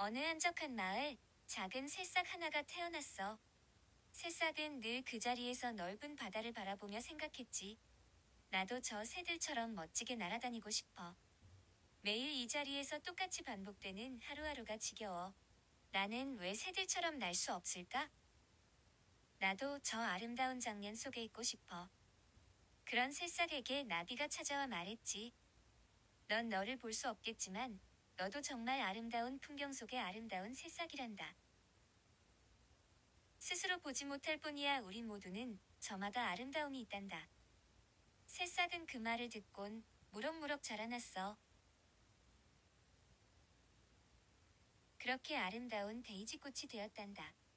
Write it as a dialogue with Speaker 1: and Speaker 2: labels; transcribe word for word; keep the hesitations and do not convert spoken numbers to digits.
Speaker 1: 어느 한적한 마을, 작은 새싹 하나가 태어났어. 새싹은 늘 그 자리에서 넓은 바다를 바라보며 생각했지. 나도 저 새들처럼 멋지게 날아다니고 싶어. 매일 이 자리에서 똑같이 반복되는 하루하루가 지겨워. 나는 왜 새들처럼 날 수 없을까? 나도 저 아름다운 장면 속에 있고 싶어. 그런 새싹에게 나비가 찾아와 말했지. 넌 너를 볼 수 없겠지만 너도 정말 아름다운 풍경 속의 아름다운 새싹이란다. 스스로 보지 못할 뿐이야 우리 모두는 저마다 아름다움이 있단다. 새싹은 그 말을 듣곤 무럭무럭 자라났어. 그렇게 아름다운 데이지꽃이 되었단다.